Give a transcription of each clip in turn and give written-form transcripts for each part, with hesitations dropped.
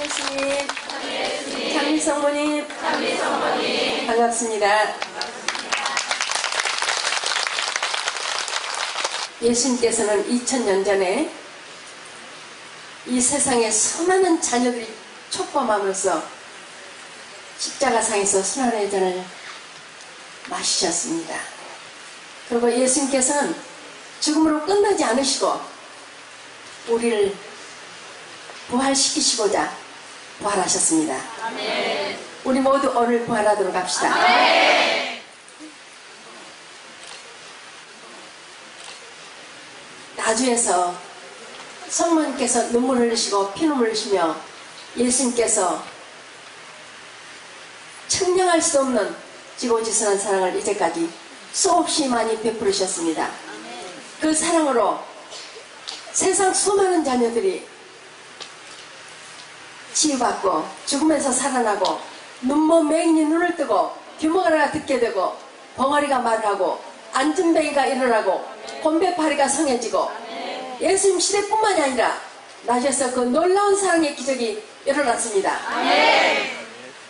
예수님, 장미성모님, 반갑습니다. 예수님께서는 2000년 전에 이 세상에 수많은 자녀들이 촉범함으로써 십자가상에서 순환의 잔을 마시셨습니다. 그리고 예수님께서는 죽음으로 끝나지 않으시고 우리를 부활시키시고자 부활하셨습니다. 아멘. 우리 모두 오늘 부활하도록 합시다. 아멘. 나주에서 성모님께서 눈물을 흘리시고 피눈물 흘리시며 예수님께서 측량할 수 없는 지고지선한 사랑을 이제까지 수없이 많이 베풀으셨습니다. 그 사랑으로 세상 수많은 자녀들이 치유받고 죽음에서 살아나고 눈먼 맹인이 눈을 뜨고 귀머가리가 듣게 되고 벙어리가 말을 하고 앉은뱅이가 일어나고 곤배파리가 성해지고 예수님 시대뿐만이 아니라 나주에서 그 놀라운 사랑의 기적이 일어났습니다. 아멘.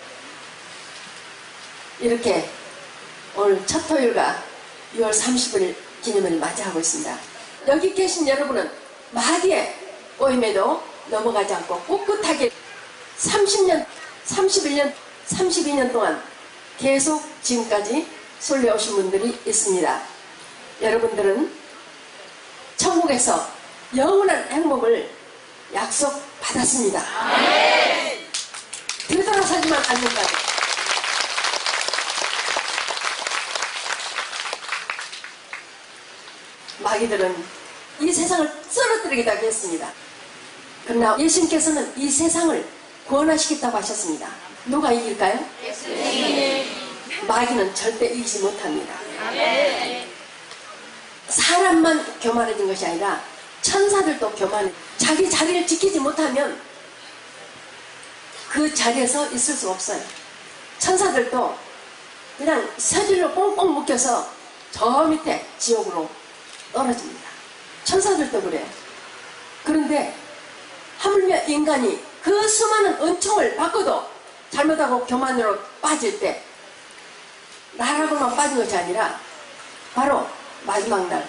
이렇게 오늘 첫 토요일과 6월 30일 기념을 맞이하고 있습니다. 여기 계신 여러분은 마디의 꼬임에도 넘어가지 않고 꿋꿋하게 30년, 31년, 32년 동안 계속 지금까지 순례오신 분들이 있습니다. 여러분들은 천국에서 영원한 행복을 약속받았습니다. 아멘. 되돌아서지만 않는다고. 마귀들은 이 세상을 쓰러뜨리겠다고 했습니다. 그러나 예수님께서는 이 세상을 구원하시겠다고 하셨습니다. 누가 이길까요? 예수님. 마귀는 절대 이기지 못합니다. 아멘. 사람만 교만해진 것이 아니라 천사들도 교만해. 자기 자리를 지키지 못하면 그 자리에서 있을 수 없어요. 천사들도 그냥 서질로 꽁꽁 묶여서 저 밑에 지옥으로 떨어집니다. 천사들도 그래요. 그런데 하물며 인간이 그 수많은 은총을 받고도 잘못하고 교만으로 빠질 때 나라고만 빠진 것이 아니라 바로 마지막 날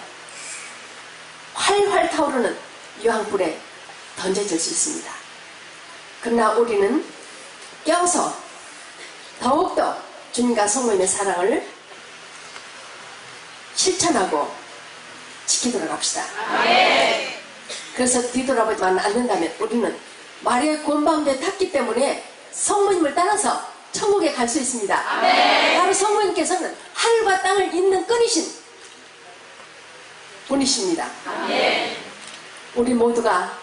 활활 타오르는 유황불에 던져질 수 있습니다. 그러나 우리는 깨어서 더욱더 주님과 성모님의 사랑을 실천하고 지키도록 합시다. 아멘. 그래서 뒤돌아보지만 않는다면 우리는 마리아의 곤방대에 탔기 때문에 성모님을 따라서 천국에 갈 수 있습니다. 아멘. 바로 성모님께서는 하늘과 땅을 잇는 끈이신 분이십니다. 아멘. 우리 모두가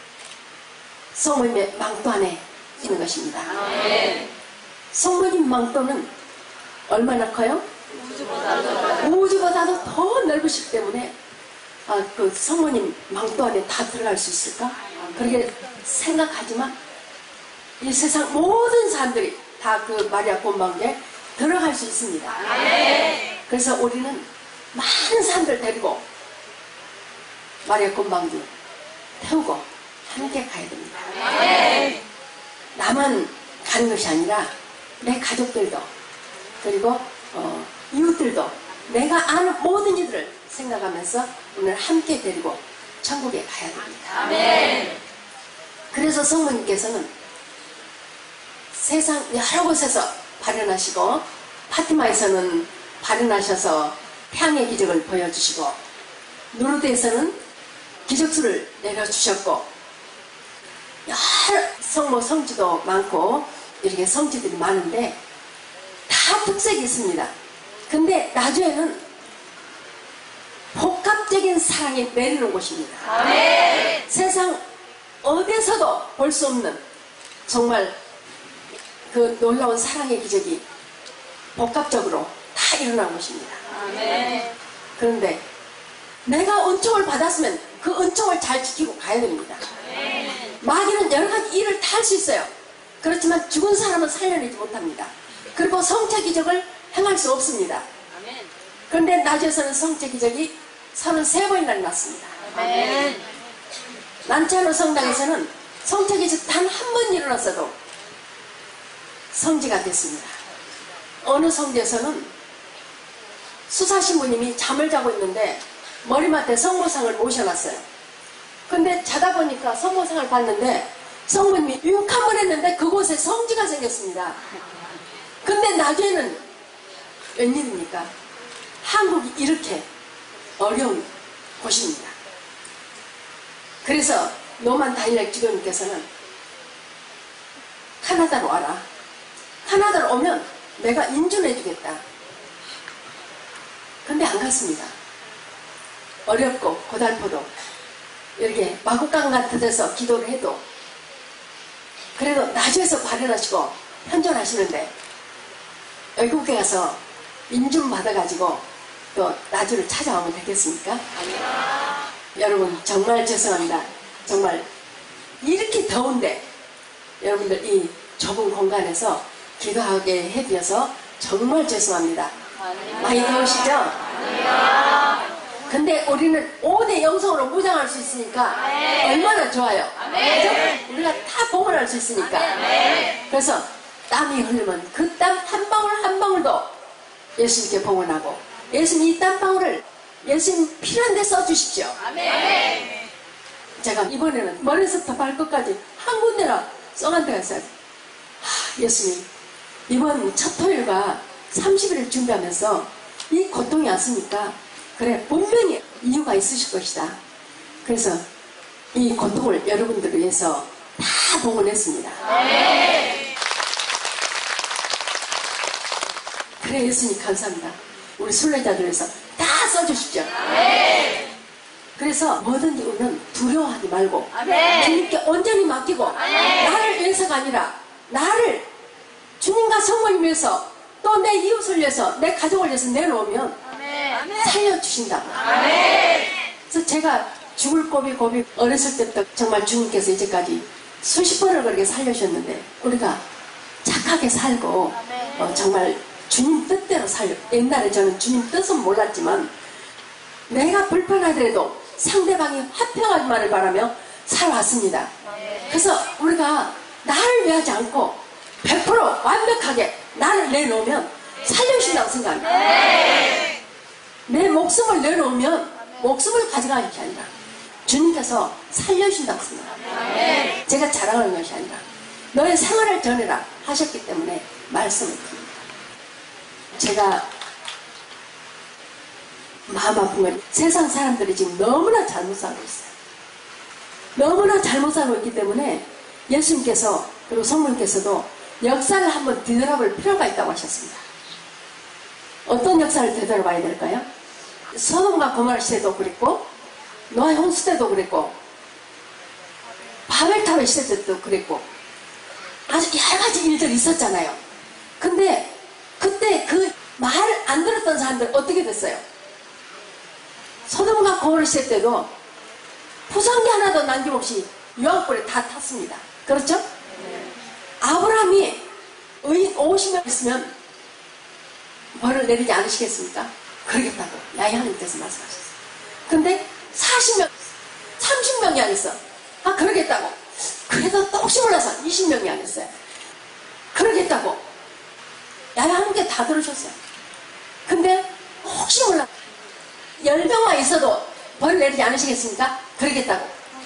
성모님의 망토 안에 있는 것입니다. 아멘. 성모님 망토는 얼마나 커요? 우주보다도 더 넓으시기 때문에 그 성모님 망토 안에 다 들어갈 수 있을까? 그렇게 생각하지만 이 세상 모든 사람들이 다 그 마리아 곤방대에 들어갈 수 있습니다. 아멘. 그래서 우리는 많은 사람들 데리고 마리아 곤방대 태우고 함께 가야 됩니다. 아멘. 나만 가는 것이 아니라 내 가족들도 그리고 이웃들도 내가 아는 모든 이들을 생각하면서 오늘 함께 데리고 천국에 가야 됩니다. 아멘. 그래서 성모님께서는 세상 여러 곳에서 발현하시고 파티마에서는 발현하셔서 태양의 기적을 보여주시고 누르드에서는 기적수를 내려주셨고 여러 성모 성지도 많고 이렇게 성지들이 많은데 다 특색이 있습니다. 근데 나주에는 복합적인 사랑이 내리는 곳입니다. 아멘. 세상 어디서도 볼 수 없는 정말 그 놀라운 사랑의 기적이 복합적으로 다 일어난 것입니다. 아멘. 그런데 내가 은총을 받았으면 그 은총을 잘 지키고 가야 됩니다. 아멘. 마귀는 여러 가지 일을 다 할 수 있어요. 그렇지만 죽은 사람은 살려내지 못합니다. 그리고 성체 기적을 행할 수 없습니다. 아멘. 그런데 나주에서는 성체 기적이 33번이나 났습니다. 아멘. 난치아노 성당에서는 성책에서 단 한 번 일어났어도 성지가 됐습니다. 어느 성지에서는 수사신부님이 잠을 자고 있는데 머리맡에 성모상을 모셔놨어요. 근데 자다 보니까 성모상을 봤는데 성모님이 윙크한번 했는데 그곳에 성지가 생겼습니다. 근데 나중에는 웬일입니까? 한국이 이렇게 어려운 곳입니다. 그래서 노만 다일렉 지도님께서는 카나다로 와라. 카나다로 오면 내가 인준해 주겠다. 근데 안 갔습니다. 어렵고 고달퍼도 이렇게 마구간 같은 데서 기도를 해도 그래도 나주에서 발현하시고 현존하시는데 외국에 가서 인준 받아가지고 또 나주를 찾아오면 되겠습니까? 여러분 정말 죄송합니다. 정말 이렇게 더운데 여러분들 이 좁은 공간에서 기도하게 해드려서 정말 죄송합니다. 많이 더우시죠? 근데 우리는 5대 영성으로 무장할 수 있으니까 얼마나 좋아요. 그렇죠? 우리가 다 봉헌할 수 있으니까. 그래서 땀이 흐르면 그 땀 한 방울 한 방울도 예수님께 봉헌하고 예수님 이 땀방울을 예수님 필요한 데 써주십시오. 제가 이번에는 머리에서부터 발끝까지 한 군데나 써간 데가 있어요. 예수님 이번 첫 토요일과 30일을 준비하면서 이 고통이 왔으니까 그래 분명히 이유가 있으실 것이다. 그래서 이 고통을 여러분들을 위해서 다 봉헌했습니다. 그래 예수님 감사합니다. 우리 순례자들 위해서 다 써주십시오. 그래서 뭐든지 우리는 두려워하지 말고 주님께 온전히 맡기고 나를 위해서가 아니라 나를 주님과 성모님 위해서 또 내 이웃을 위해서 내 가족을 위해서 내놓으면 살려주신다. 그래서 제가 죽을 고비 어렸을 때부터 정말 주님께서 이제까지 수십 번을 그렇게 살려주셨는데 우리가 착하게 살고 정말 주님 뜻대로 살려. 옛날에 저는 주님 뜻은 몰랐지만 내가 불편하더라도 상대방이 화평하기만을 바라며 살아왔습니다. 그래서 우리가 나를 위하지 않고 100% 완벽하게 나를 내놓으면 살려주신다고 생각합니다. 내 목숨을 내놓으면 목숨을 가져가는 게 아니라 주님께서 살려주신다고 생각합니다. 제가 자랑하는 것이 아니라 너의 생활을 전해라 하셨기 때문에 말씀을 드립니다. 제가 마음 아픈 건 세상 사람들이 지금 너무나 잘못 살고 있어요. 너무나 잘못 살고 있기 때문에 예수님께서 그리고 성모님께서도 역사를 한번 되돌아볼 필요가 있다고 하셨습니다. 어떤 역사를 되돌아봐야 될까요? 소돔과 고모라 시대도 그랬고 노아의 홍수 때도 그랬고 바벨탑의 시대 때도 그랬고 아주 여러 가지 일들이 있었잖아요. 근데 그때 그 말을 안 들었던 사람들 어떻게 됐어요? 소돔과 고모라 시대 때도 부성기 하나도 남김없이 유황불에 다 탔습니다. 그렇죠? 아브라함이 의인 50명 있으면 벌을 내리지 않으시겠습니까? 그러겠다고 야훼 하나님께서 말씀하셨어요. 근데 40명, 30명이 안 했어. 그러겠다고. 그래도 또 혹시 몰라서 20명이 안 했어요. 그러겠다고 야훼 하나님께 다 들으셨어요. 근데 혹시 몰라 10명만 있어도 벌 내리지 않으시겠습니까? 그러겠다고.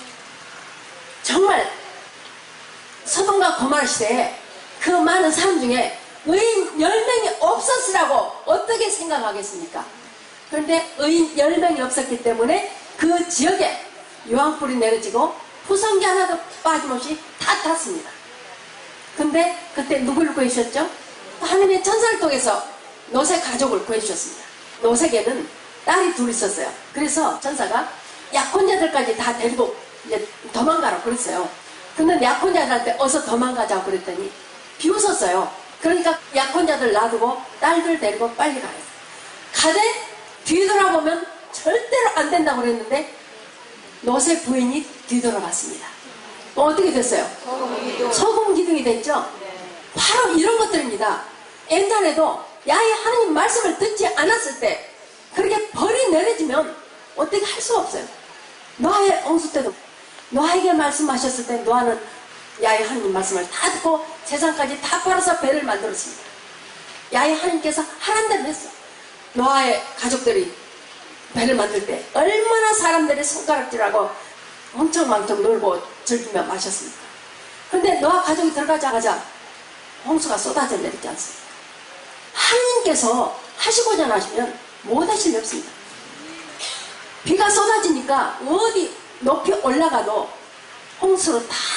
정말 소돔과 고모라 시대에 그 많은 사람 중에 의인 10명이 없었으라고 어떻게 생각하겠습니까? 그런데 의인 10명이 없었기 때문에 그 지역에 유황불이 내려지고 후성기 하나도 빠짐없이 다 탔습니다. 근데 그때 누구를 구해주셨죠? 하나님의 천사를 통해서 노세 가족을 구해주셨습니다. 노세에는 딸이 둘 있었어요. 그래서 천사가 약혼자들까지 다 데리고 이제 도망가라고 그랬어요. 근데 약혼자들한테 어서 도망가자고 그랬더니 비웃었어요. 그러니까 약혼자들 놔두고 딸들 데리고 빨리 가요. 가대 뒤돌아보면 절대로 안 된다고 그랬는데 노세 부인이 뒤돌아봤습니다. 어떻게 됐어요? 소금 기둥이 됐죠? 바로 이런 것들입니다. 옛날에도 야훼 하나님 말씀을 듣지 않았을 때 그렇게 벌이 내려지면 어떻게 할 수가 없어요. 노아의 홍수 때도 노아에게 말씀하셨을 때 노아는 야훼 하나님 말씀을 다 듣고 세상까지 다 벌어서 배를 만들었습니다. 야훼 하나님께서 하란 대로 했어. 노아의 가족들이 배를 만들 때 얼마나 사람들이 손가락질하고 엄청 놀고 즐기며 마셨습니까? 그런데 노아 가족이 들어가자마자 홍수가 쏟아져 내리지 않습니다. 하나님께서 하시고자 하시면 못하실 리 없습니다. 비가 쏟아지니까 어디 높이 올라가도 홍수로 다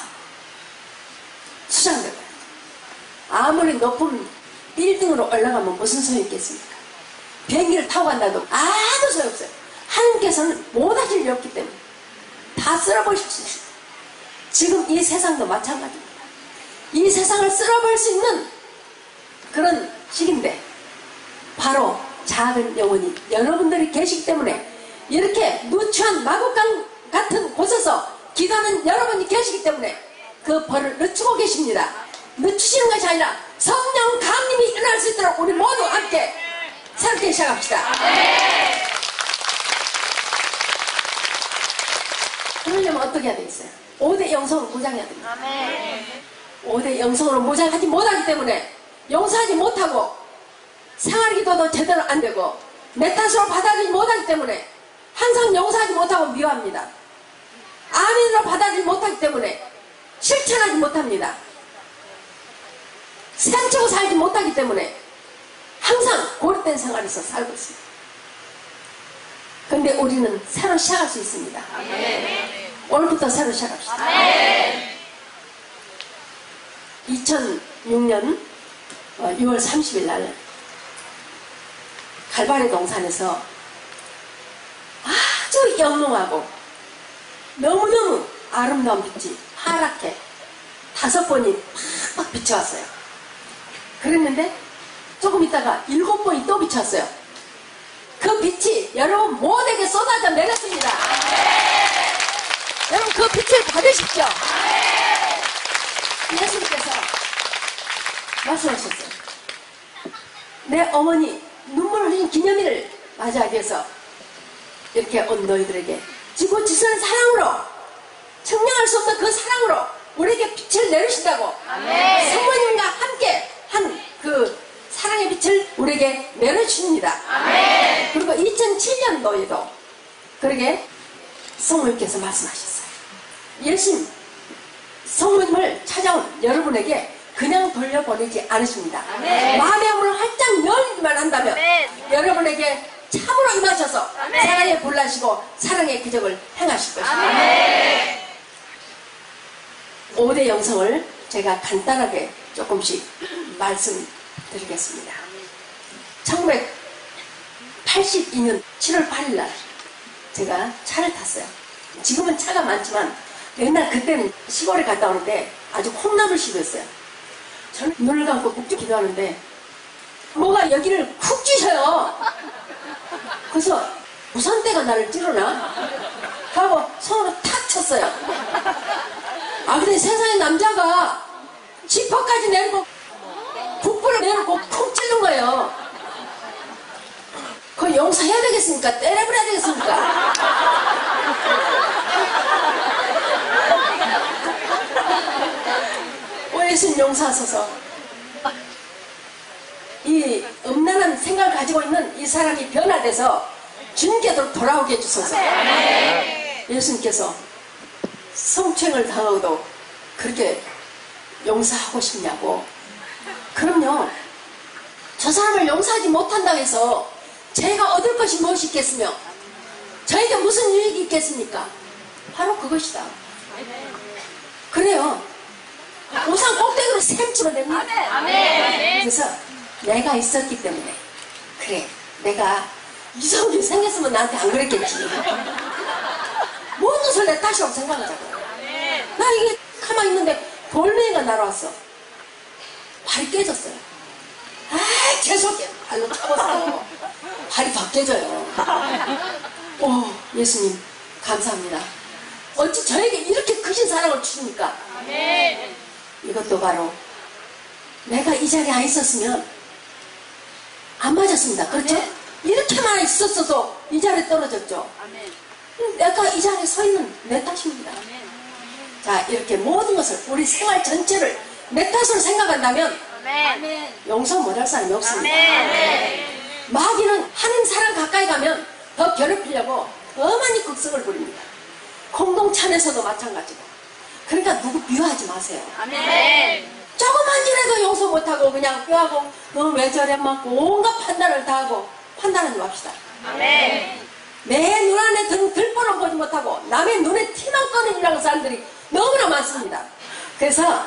수장되고요. 아무리 높은 빌딩으로 올라가면 무슨 소용이 있겠습니까? 비행기를 타고 간다도 아무 소용없어요. 하나님께서는 못하실 리 없기 때문에 다 쓸어버리실 수 있습니다. 지금 이 세상도 마찬가지입니다. 이 세상을 쓸어버릴 수 있는 그런 시기인데 바로 작은 영혼이 여러분들이 계시기 때문에 이렇게 누추한 마구간 같은 곳에서 기도하는 여러분이 계시기 때문에 그 벌을 늦추고 계십니다. 늦추시는 것이 아니라 성령 강림이 일어날 수 있도록 우리 모두 함께 새롭게 시작합시다. 그러려면 어떻게 해야 되겠어요? 5대 영성으로 무장해야 됩니다. 5대 영성으로 무장하지 못하기 때문에 용서하지 못하고 생활기도도 제대로 안 되고 내 탓으로 받아들이지 못하기 때문에 항상 용서하지 못하고 미워합니다. 아멘으로 받아들이지 못하기 때문에 실천하지 못합니다. 상처고 살지 못하기 때문에 항상 고립된 생활에서 살고 있습니다. 그런데 우리는 새로 시작할 수 있습니다. 오늘부터 새로 시작합시다. 2006년 6월 30일 날 갈바리 동산에서 아주 영롱하고 너무너무 아름다운 빛이 파랗게 5번이 팍팍 비쳐왔어요. 그랬는데 조금 있다가 7번이 또 비쳤어요. 그 빛이 여러분 모두에게 쏟아져 내렸습니다. 여러분 그 빛을 받으십시오. 예수님께서 말씀하셨어요. 내 어머니 눈물 흘린 기념일을 맞이하기 위해서 이렇게 온 너희들에게 지고지순한 사랑으로 청량할 수 없는 그 사랑으로 우리에게 빛을 내리신다고 성모님과 함께 한 그 사랑의 빛을 우리에게 내려주십니다. 그리고 2007년도에도 그러게 성모님께서 말씀하셨어요. 예수님 성모님을 찾아온 여러분에게 그냥 돌려보내지 않으십니다. 마음의 문을 활짝 열기만 한다면 여러분에게 참으로 임하셔서 사랑의 불 나시고 사랑의 기적을 행하실 것입니다. 5대 영성을 제가 간단하게 조금씩 말씀드리겠습니다. 1982년 7월 8일 날 제가 차를 탔어요. 지금은 차가 많지만 옛날 그때는 시골에 갔다 오는데 아주 콩나물 시도였어요. 저는 눈을 감고 묵주 기도하는데 뭐가 여기를 쿡 쥐셔요. 그래서 무선대가 나를 찌르나? 하고 손으로 탁 쳤어요. 아 근데 세상에 남자가 지퍼까지 내리고 북부를 내리고 쿡 찌른 거예요. 그거 용서해야 되겠습니까? 때려버려야 되겠습니까? 예수님 용서하소서. 이 음란한 생각을 가지고 있는 이 사람이 변화돼서 주님께로 돌아오게 해주소서. 예수님께서 성추행을 당하고도 그렇게 용서하고 싶냐고. 그럼요. 저 사람을 용서하지 못한다고 해서 제가 얻을 것이 무엇이 있겠으며 저에게 무슨 유익이 있겠습니까? 바로 그것이다. 그래요. 우상 꼭대기로 샘치면 됩니다. 그래서 내가 있었기 때문에 그래 내가 이성이 생겼으면 나한테 안 그랬겠지. 모든 소리 다시 없 생각하자고요. 나 이게 가만히 있는데 돌멩이가 날아왔어. 발이 깨졌어요. 아 재수없게 발로 차버렸어. 발이 더 깨져요. 오 예수님 감사합니다. 어찌 저에게 이렇게 크신 사랑을 주십니까? 이것도 바로 내가 이 자리에 안 있었으면 안 맞았습니다. 그렇죠? 이렇게만 있었어도 이 자리에 떨어졌죠. 내가 이 자리에 서 있는 내 탓입니다. 자, 이렇게 모든 것을, 우리 생활 전체를 내 탓으로 생각한다면 용서 못할 사람이 없습니다. 마귀는 하는 사람 가까이 가면 더 괴롭히려고 더 많이 극성을 부립니다. 공동체 안에서도 마찬가지고. 그러니까 누구 미워하지 마세요. 조금만 일해도 용서 못하고 그냥 뼈하고 너 왜 저래 맞고 온갖 판단을 다 하고 판단하지 맙시다. 내 눈 안에 들보는 보지 못하고 남의 눈에 티만 꺼내려는 사람들이 너무나 많습니다. 그래서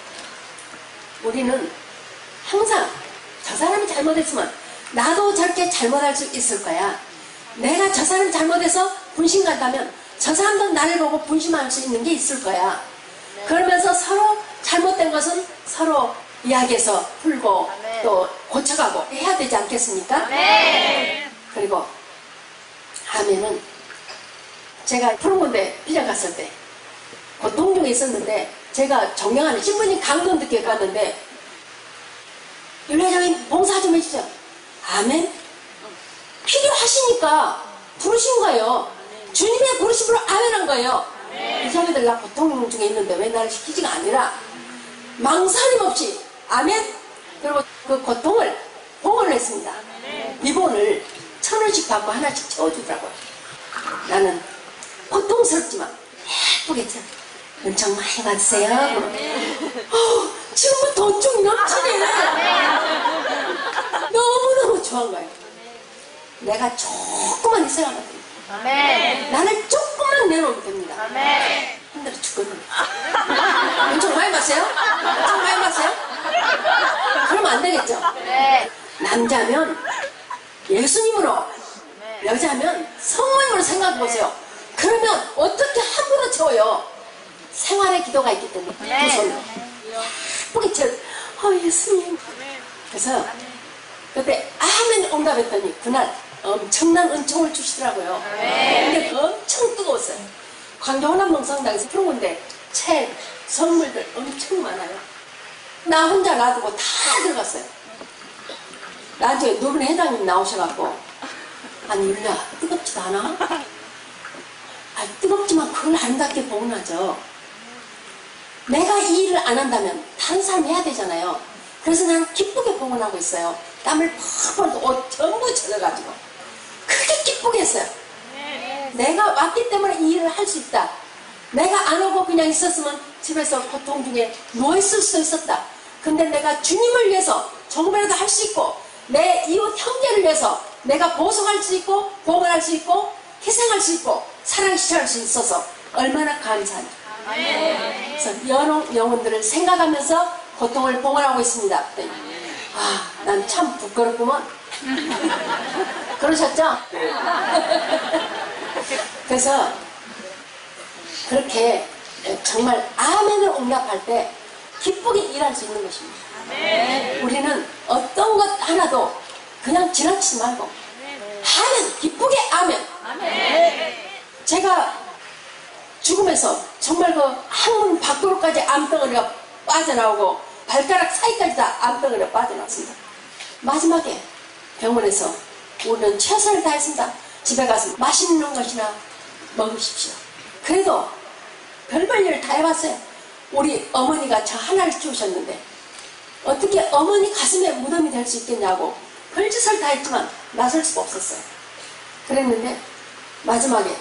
우리는 항상 저 사람이 잘못했으면 나도 저렇게 잘못할 수 있을 거야. 내가 저 사람이 잘못해서 분심 간다면 저 사람도 나를 보고 분심할 수 있는 게 있을 거야. 그러면서 서로 잘못된 것은 서로 이야기해서 풀고 또 고쳐가고 해야 되지 않겠습니까? 그리고 하면은 제가 푸른군대 빌려 갔을 때 그 동중에 있었는데 제가 존경하는 신부님 강론 듣게 갔는데 윤회장님 봉사 좀 해주세요. 아멘. 필요하시니까 부르신 거예요. 주님의 부르심으로 아멘한 거예요. 이 사람들 나 고통 중에 있는데 왜 나를 시키지가 아니라 망설임 없이 아멘. 그리고 그 고통을 봉헌을 했습니다. 비본을 1,000원씩 받고 하나씩 채워주더라고요. 나는 고통스럽지만 예쁘게 채워. 은총 많이 받으세요. 지금은 돈좀 넘치네. 너무너무 좋은 거예요. 내가 조금만 생각하면 됩니다. 나를 조금만 내놓으면 됩니다. 힘들어 죽거든요. 은총 많이 받으세요? 은총 많이 받으세요? 그러면 안 되겠죠? 남자면 예수님으로, 여자면 성모님으로 생각해보세요. 그러면 어떻게 함부로 채워요? 생활의 기도가 있기 때문에 두 손으로 예쁘게 채워. 예수님. 그래서 그때 아멘 응답했더니 그날 엄청난 은총을 주시더라고요. 근데 엄청 뜨거웠어요. 광교호남농성당에서 푸른군대 책, 선물들 엄청 많아요. 나 혼자 놔두고 다 들어갔어요. 나중에 누군 회장님 나오셔갖고 아니 율리야 뜨겁지도 않아? 아 뜨겁지만 그걸 아름답게 봉헌하죠. 내가 이 일을 안 한다면 다른 사람이 해야 되잖아요. 그래서 나는 기쁘게 봉헌하고 있어요. 땀을 펄펄 옷 전부 젖어가지고 크게 기쁘게 했어요. 내가 왔기 때문에 이 일을 할 수 있다. 내가 안 오고 그냥 있었으면 집에서 고통 중에 누워있을 수도 있었다. 근데 내가 주님을 위해서 정배라도 할 수 있고 내 이웃 형제를 위해서 내가 보석할 수 있고 봉헌할 수 있고 희생할 수 있고 사랑 시찰할 수 있어서 얼마나 감사합니다. 그래서 여러 영혼들을 생각하면서 고통을 봉헌하고 있습니다. 아, 난 참 부끄럽구먼. 그러셨죠? 그래서 그렇게 정말 아멘을 응답할 때 기쁘게 일할 수 있는 것입니다. 우리는 어떤 것 하나도 그냥 지나치지 말고 아멘, 기쁘게 아멘. 제가 죽으면서 정말 그 항문 밖으로까지 암덩어리가 빠져나오고 발가락 사이까지 다 암덩어리가 빠져나왔습니다. 마지막에 병원에서 우리는 최선을 다했습니다. 집에 가서 맛있는 것이나 먹으십시오. 그래도 별별 일을 다 해봤어요. 우리 어머니가 저 하나를 키우셨는데 어떻게 어머니 가슴에 무덤이 될 수 있겠냐고 별짓을 다 했지만 나설 수가 없었어요. 그랬는데 마지막에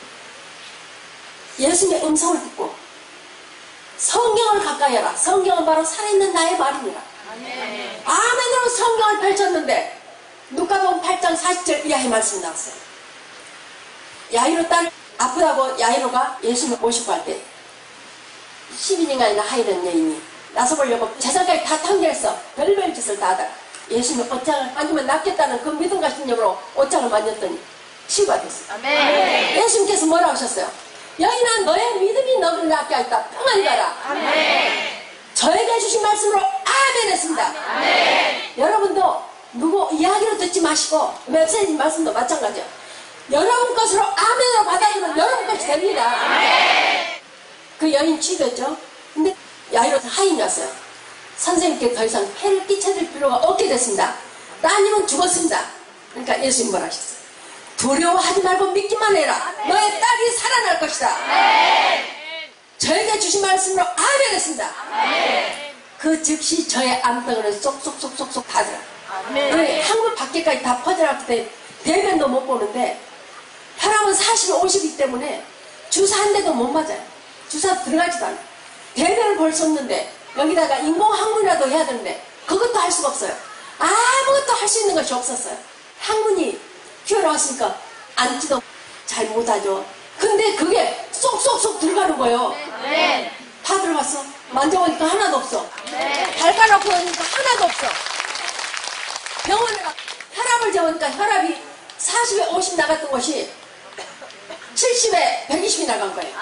예수님의 음성을 듣고 성경을 가까이 하라. 성경은 바로 살아있는 나의 말이니라. 아멘으로 성경을 펼쳤는데 누가복음 8장 40절 이하의 말씀이 나왔어요. 야이로 딸 아프다고 야이로가 예수님을 모시고 할 때 12년간이나 하이던 여인이 나서보려고 재산까지 다 탕제했어. 별별 짓을 다 하다가 예수님의 옷장을 만지면 낫겠다는 그 믿음과 신념으로 옷장을 만졌더니 치유가 됐어요. 아멘. 예수님께서 뭐라 하셨어요? 여인아 너의 믿음이 너를 낫게 하였다. 평안히 가라. 아멘. 저에게 주신 말씀으로 아멘 했습니다. 아멘. 여러분도 누구 이야기로 듣지 마시고 메시지 말씀도 마찬가지요. 여러분 것으로 아멘으로 받아들이면 여러분 것이 됩니다. 아멘. 그 여인 치유됐죠. 근데 야이로 하인이 왔어요. 선생님께 더 이상 해를 끼쳐줄 필요가 없게 됐습니다. 따님은 죽었습니다. 그러니까 예수님 뭐라 하셨어요? 두려워하지 말고 믿기만 해라. 너의 딸이 살아날 것이다. 저에게 주신 말씀으로 아멘 했습니다. 그 즉시 저의 암덩이는 쏙쏙쏙쏙쏙 다더라. 한국 밖에까지 다 퍼져나갈 때 대변도 못 보는데 혈압은 40, 50이기 때문에 주사 한 대도 못 맞아요. 주사 들어가지도 않아요. 대변을 볼 수 없는데 여기다가 인공항문이라도 해야 되는데 그것도 할 수가 없어요. 아무것도 할 수 있는 것이 없었어요. 항문이 튀어나왔으니까 앉지도 잘 못하죠. 근데 그게 쏙쏙쏙 들어가는 거예요. 다 들어갔어. 만져보니까 하나도 없어. 발가락 보니까 하나도 없어. 병원에 가 혈압을 재보니까 혈압이 40에 50 나갔던 것이 70에 120이 나간 거예요.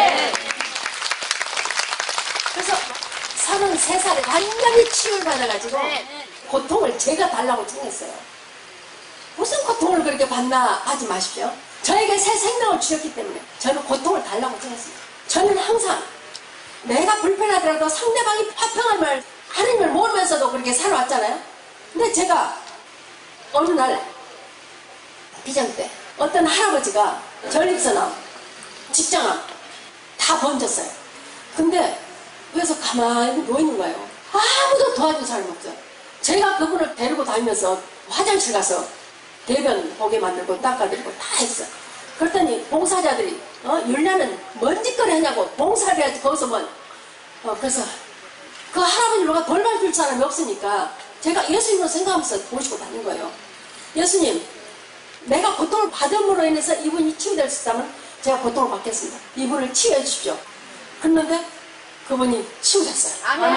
그래서 33살에 완전히 치유를 받아가지고 고통을 제가 달라고 청했어요. 무슨 고통을 그렇게 받나 하지 마십시오. 저에게 새 생명을 주셨기 때문에 저는 고통을 달라고 청했습니다. 저는 항상 내가 불편하더라도 상대방이 화평함을 하나님을 모르면서도 그렇게 살아왔잖아요. 근데 제가 어느 날 비전 때 어떤 할아버지가 전립선암, 직장암 다 번졌어요. 근데 그래서 가만히 누워있는 거예요. 아무도 도와준 사람이 없어요. 제가 그분을 데리고 다니면서 화장실 가서 대변 보게 만들고 닦아드리고 다 했어요. 그랬더니 봉사자들이 율냐는 뭔 짓거리 하냐고 봉사를 해야지 거기서 그래서 그 할아버지가 돌봐줄 사람이 없으니까 제가 예수님으로 생각하면서 모시고 다닌 거예요. 예수님, 내가 고통을 받음으로 인해서 이분이 치유될 수 있다면 제가 고통을 받겠습니다. 이분을 치유해 주십시오. 그런데 그분이 치유됐어요.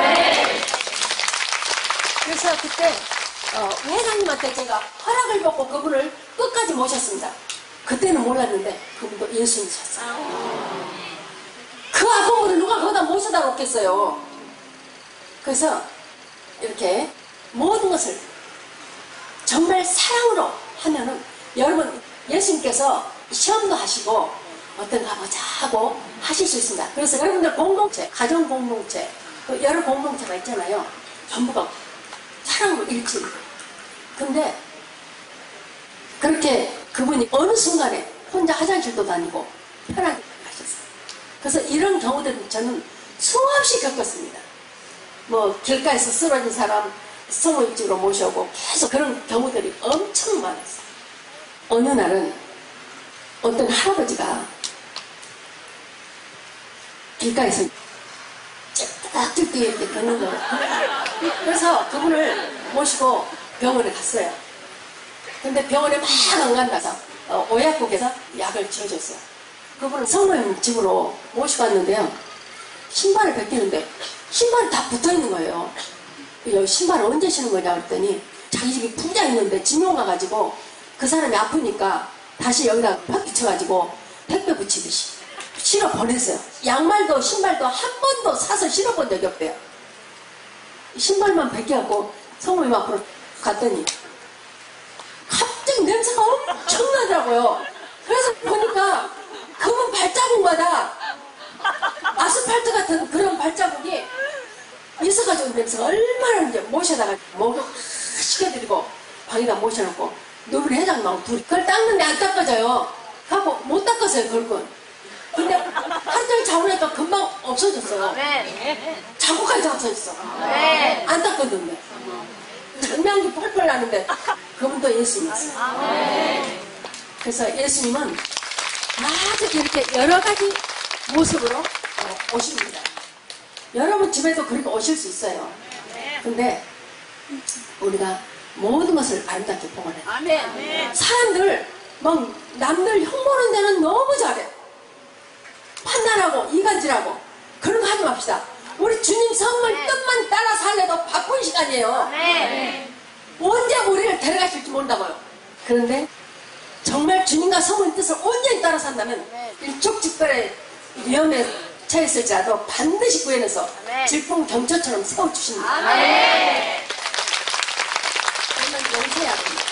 그래서 그때 회장님한테 제가 허락을 받고 그분을 끝까지 모셨습니다. 그때는 몰랐는데 그분도 예수님이셨어요. 그 아픈 분을 누가 거기다 모셔다 놓겠어요. 그래서 이렇게 모든 것을 정말 사랑으로 하면은 여러분 예수님께서 시험도 하시고 어떤 가보자 하고 하실 수 있습니다. 그래서 여러분들 공동체, 가정 공동체, 여러 공동체가 있잖아요. 전부가 사랑으로 일치. 근데 그렇게 그분이 어느 순간에 혼자 화장실도 다니고 편하게 가셨어요. 그래서 이런 경우들은 저는 수없이 겪었습니다. 뭐 길가에서 쓰러진 사람 성모 일찍으로 모셔오고 계속 그런 경우들이 엄청 많았어요. 어느 날은 어떤 할아버지가 길가에서 쫙 들고 이렇게 걷는 거예요. 그래서 그분을 모시고 병원에 갔어요. 근데 병원에 막 안 간다서 오약국에서 약을 지어줬어요. 그분은 성모님 집으로 모시고 왔는데요. 신발을 벗기는데 신발이 다 붙어있는 거예요. 신발을 언제 신은 거냐 그랬더니 자기 집이 부자 있는데 진용 가가지고 그 사람이 아프니까 다시 여기다 팍 붙여가지고 택배 붙이듯이 실어 보냈어요. 양말도 신발도 한 번도 사서 신어본 적이 없대요. 신발만 벗겨갖고 성모님 앞으로 갔더니 갑자기 냄새가 엄청나더라고요. 그래서 보니까 그분 발자국마다 아스팔트 같은 그런 발자국이 있어가지고 냄새가 얼마나 이제 모셔다가 목욕 시켜드리고 방에다 모셔놓고 노블 회장님하고 둘이 그걸 닦는데 안 닦아져요. 하고 못 닦았어요 결국은. 근데 하루 종일 자고 나니까 금방 없어졌어요. 자국까지 없어졌어. 안 닦았는데 전명기 펄펄 나는데 그분도 예수님이었어요. 그래서 예수님은 아주 이렇게 여러 가지 모습으로 오십니다. 여러분 집에도 그렇게 오실 수 있어요. 근데 우리가 모든 것을 아름답게 보관해요. 사람들 막 남들 흉보는 데는 너무 잘해. 판단하고 이간질하고 그런 거 하지 맙시다. 우리 주님 성만 뜻만 따라 살래도 바쁜 시간이에요. 언제 우리를 데려가실지 모른다고요. 그런데 정말 주님과 성의 뜻을 온전히 따라 산다면 일촉즉발의 위험에 처했을지라도 반드시 구해내서 질풍경초처럼 세워주십니다. 그러면 용서해야 됩니다.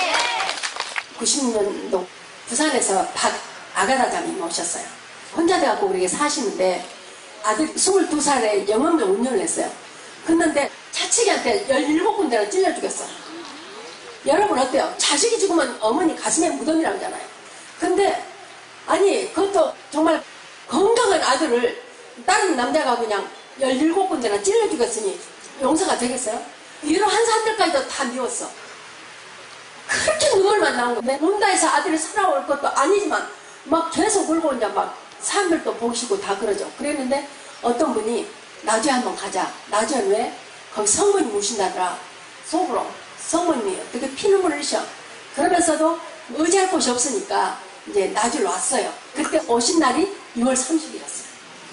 90년도 부산에서 아가다장님 오셨어요. 혼자 돼갖고 우리에게 사시는데 아들 22살에 영업용 운영을 했어요. 그런데 차치기한테 17군데를 찔러 죽였어. 여러분 어때요? 자식이 죽으면 어머니 가슴에 무덤이라고 하잖아요. 근데 아니 그것도 정말 건강한 아들을 다른 남자가 그냥 17군데나 찔러 죽였으니 용서가 되겠어요? 위로 한 사람들까지도 다 미웠어. 그렇게 눈물만 나온 건데 논다해서 아들을 살아올 것도 아니지만 막 계속 울고 이제 막 사람들도 보시고 다 그러죠. 그랬는데 어떤 분이 나주에 한번 가자. 나주에 왜? 거기 성모님 모신다더라. 속으로 성모님이 어떻게 피눈물을 흘리셔. 그러면서도 의지할 곳이 없으니까 이제 나주로 왔어요. 그때 오신 날이 6월 30일이었어요.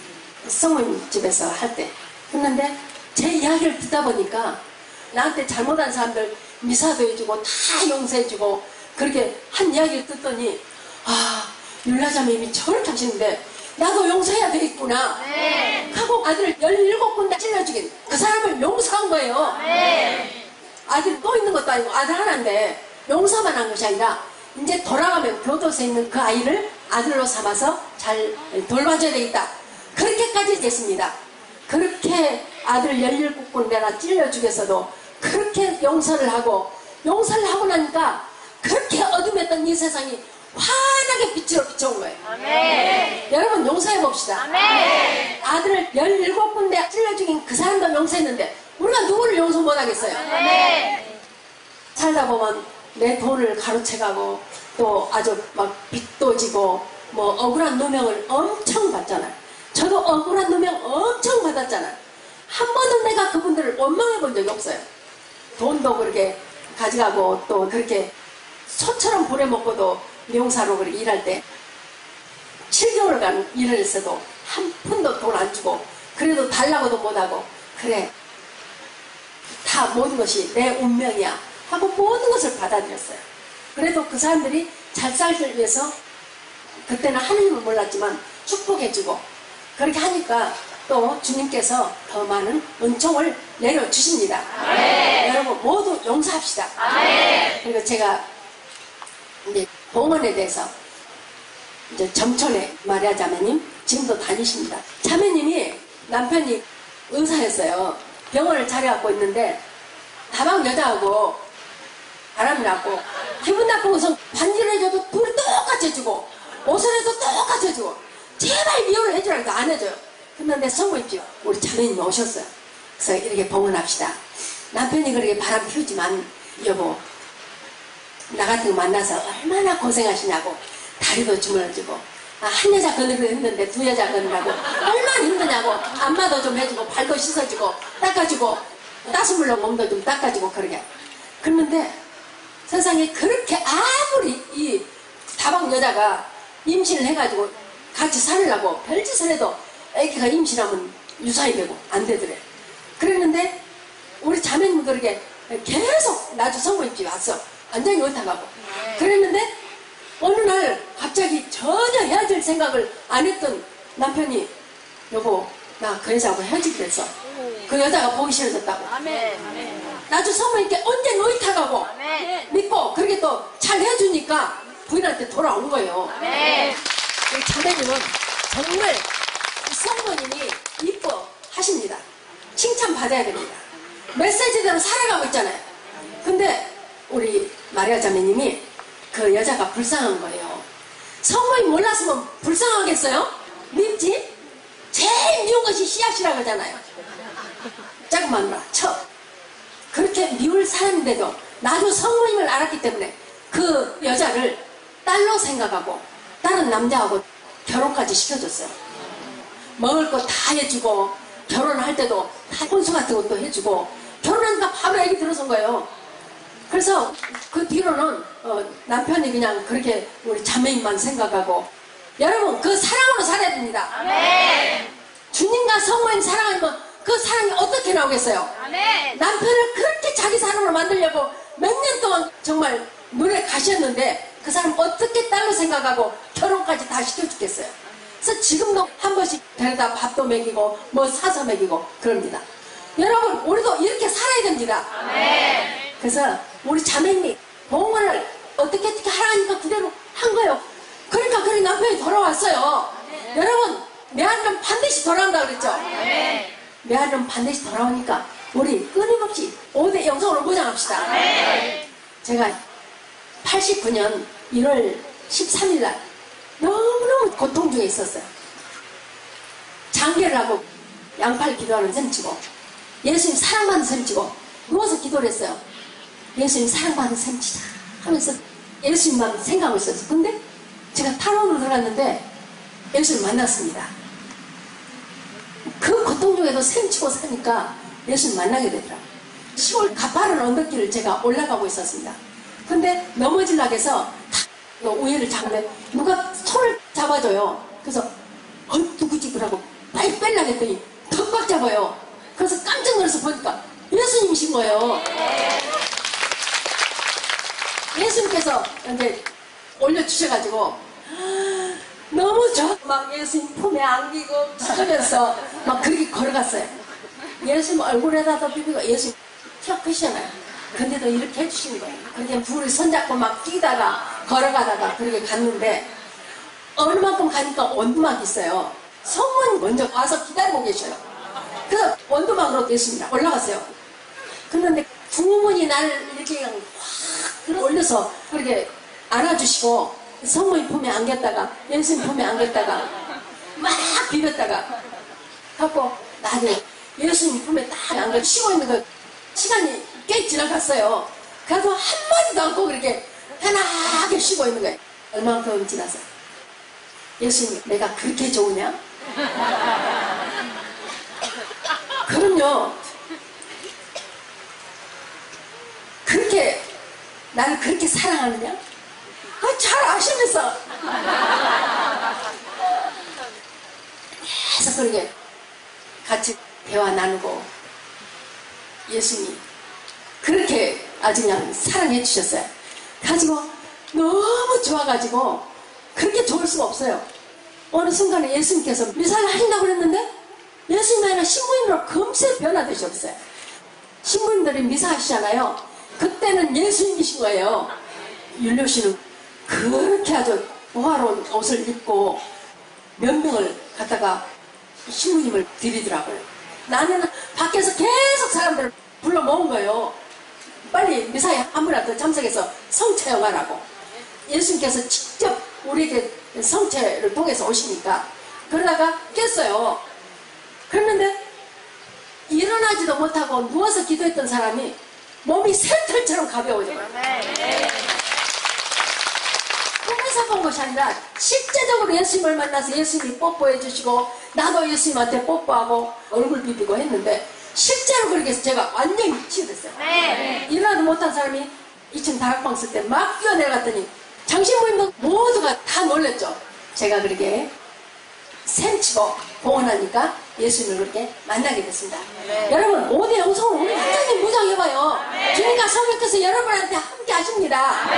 성모님 집에서 할 때. 했는데 제 이야기를 듣다 보니까 나한테 잘못한 사람들 미사도 해주고 다 용서해주고 그렇게 한 이야기를 듣더니 아 율라자매님이 저렇게 하시는데 나도 용서해야 되겠구나. 네. 하고 아들을 17군데 찔러 죽인 그 사람을 용서한 거예요. 네. 아들이 또 있는 것도 아니고 아들 하나인데 용서만 한 것이 아니라 이제 돌아가면 교도소에 있는 그 아이를 아들로 삼아서 잘 돌봐줘야 되겠다. 그렇게까지 됐습니다. 그렇게 아들 17군데나 찔러 죽여서도 그렇게 용서를 하고 나니까 그렇게 어둠했던 이 세상이 환하게 빛으로 비춰온 거예요. 아멘. 여러분 용서해 봅시다. 아멘. 아들을 17군데 찔러 죽인 그 사람도 용서했는데 우리가 누구를 용서 못 하겠어요? 아멘. 살다 보면 내 돈을 가로채가고 또 아주 막 빚도 지고 뭐 억울한 누명을 엄청 받잖아요. 저도 억울한 누명 엄청 받았잖아요. 한 번은 내가 그분들을 원망해 본 적이 없어요. 돈도 그렇게 가져가고 또 그렇게 소처럼 부려먹고도 미용사로 그렇게 일할 때 7개월간 일을 했어도 한 푼도 돈 안 주고 그래도 달라고도 못하고 그래 다 모든 것이 내 운명이야 하고 모든 것을 받아들였어요. 그래도 그 사람들이 잘 살기 위해서 그때는 하느님을 몰랐지만 축복해주고 그렇게 하니까 또 주님께서 더 많은 은총을 내려주십니다. 아멘. 여러분 모두 용서합시다. 아멘. 그리고 제가 이제 봉헌에 대해서 이제 점촌에 마리아 자매님 지금도 다니십니다. 자매님이 남편이 의사였어요. 병원을 차려갖고 있는데 다방 여자하고 바람이 났고 기분 나쁜 것은 반지를 해줘도 둘이 똑같이 해주고 옷을 해도 똑같이 해주고 제발 미혼을 해주라고 해도 안 해줘요. 근데 성모입지요. 우리 자매님이 오셨어요. 그래서 이렇게 봉헌합시다. 남편이 그렇게 바람 피우지만 여보 나 같은 거 만나서 얼마나 고생하시냐고 다리도 주물러주고 한 여자 건으로 했는데 두 여자 건으라고 얼마나 힘드냐고 안마도 좀 해주고 발도 씻어주고 닦아주고 따스물로 몸도 좀 닦아주고 그러게. 그런데 세상에 그렇게 아무리 이 다방 여자가 임신을 해가지고 같이 살으려고 별짓을 해도 애기가 임신하면 유사히 되고 안 되더래. 그랬는데 우리 자매님은 그렇게 계속 나주 성모님집에 왔어. 완전히 못하가고. 그랬는데 어느 날 갑자기 전혀 헤어질 생각을 안 했던 남편이 여보 나 그 여자하고 헤어지기로 했어. 그 여자가 보기 싫어졌다고. 나주 성모님께 언제 노이타가고 믿고 그렇게 또 잘 해주니까 부인한테 돌아온 거예요. 우리 자매님은 정말 성모님이 이뻐하십니다. 칭찬받아야 됩니다. 메시지대로 살아가고 있잖아요. 근데 우리 마리아 자매님이 그 여자가 불쌍한 거예요. 성모님 몰랐으면 불쌍하겠어요? 밉지? 제일 미운 것이 씨앗이라고 하잖아요. 작은 마누라 척 그렇게 미울 사람인데도 나도 성모님을 알았기 때문에 그 여자를 딸로 생각하고 다른 남자하고 결혼까지 시켜줬어요. 먹을 거 다 해주고 결혼할 때도 다 혼수 같은 것도 해주고 결혼하니까 바로 애기 들어선 거예요. 그래서 그 뒤로는 남편이 그냥 그렇게 우리 자매님만 생각하고 여러분 그 사랑으로 살아야 됩니다. 아멘. 주님과 성모님 사랑하면 그 사랑이 어떻게 나오겠어요? 아멘. 남편을 그렇게 자기 사랑으로 만들려고 몇 년 동안 정말 눈에 가셨는데 그 사람 어떻게 딸로 생각하고 결혼까지 다 시켜주겠어요? 그래서 지금도 한 번씩 데려다 밥도 먹이고 뭐 사서 먹이고 그럽니다. 여러분 우리도 이렇게 살아야 됩니다. 아멘. 그래서 우리 자매님이 봉헌을 어떻게 하라니까 그대로 한 거예요. 그러니까 그래 남편이 돌아왔어요. 여러분 메아리는 반드시 돌아온다 그랬죠? 메아리는 반드시 돌아오니까 우리 끊임없이 5대 영성으로 무장합시다. 제가 89년 1월 13일 날 너무너무 고통 중에 있었어요. 장계를 하고 양팔 기도하는 셈 치고 예수님 사랑받는 셈 치고 누워서 기도를 했어요. 예수님 사랑받는 셈 치자 하면서 예수님만 생각하고 있었어요. 근데 제가 탈원으로 들어갔는데 예수님 만났습니다. 그 고통 중에도 셈 치고 사니까 예수님 만나게 되더라고요. 시골 가파른 언덕길을 제가 올라가고 있었습니다. 근데 넘어지려고 해서 우회를 잡는데 누가 손을 잡아줘요. 그래서 누구지? 그러고 빨리 빼려고 했더니 더 꽉 잡아요. 그래서 깜짝 놀라서 보니까 예수님이신 거예요. 예수님께서 이제 올려주셔가지고 너무 좋아. 막 예수님 품에 안기고 찾으면서 막 그렇게 걸어갔어요. 예수님 얼굴에다도 비비고 예수님 키 크시잖아요. 근데도 이렇게 해주신 거예요. 그렇게 둘이 손잡고 막 뛰다가 걸어가다가 그렇게 갔는데 어느 만큼 가니까 원두막이 있어요. 성모님 먼저 와서 기다리고 계셔요. 그래서 원두막으로 예수님이랑 올라갔어요. 그런데 부모님이 나를 이렇게 그냥 확 끌어올려서 그렇게 안아주시고 성모님 품에 안겼다가 예수님 품에 안겼다가 막 비볐다가 갖고 나중에 예수님 품에 딱 안겨 쉬고 있는 거 시간이 꽤 지나갔어요. 그래서 한마디도 않고 그렇게 편하게 쉬고 있는 거예요. 얼마만큼 지나서 예수님 내가 그렇게 좋으냐? 그럼요. 그렇게 나를 그렇게 사랑하느냐? 잘 아시면서 계속 그렇게 같이 대화 나누고 예수님이 그렇게 아주 그냥 사랑해 주셨어요. 가지고 너무 좋아가지고 그렇게 좋을 수가 없어요. 어느 순간에 예수님께서 미사를 하신다고 그랬는데 예수님이 아니라 신부님으로 금세 변화되셨어요. 신부님들이 미사 하시잖아요. 그때는 예수님이신 거예요. 율려 씨는 그렇게 아주 보화로운 옷을 입고 몇 명을 갖다가 신부님을 드리더라고요. 나는 밖에서 계속 사람들을 불러 모은 거예요. 빨리 미사에 한 분이라도 참석해서 성체영하라고. 예수님께서 직접 우리에게 성체를 통해서 오시니까 그러다가 깼어요. 그랬는데 일어나지도 못하고 누워서 기도했던 사람이 몸이 쇠털처럼 가벼워져요. 꿈에서 본 것이 아니라 실제적으로 예수님을 만나서 예수님이 뽀뽀해 주시고 나도 예수님한테 뽀뽀하고 얼굴 비비고 했는데 실제로 그렇게 해서 제가 완전히 치유됐어요. 일어나도 못한 사람이 2층 다락방 쓸 때 막 뛰어내려갔더니 장신부님도 모두가 다 놀랬죠. 제가 그렇게 셈치고 공헌하니까 예수님을 그렇게 만나게 됐습니다. 여러분 5대 영성을 우리 완전히 무장해봐요. 주님과 성령께서 여러분한테 함께 하십니다.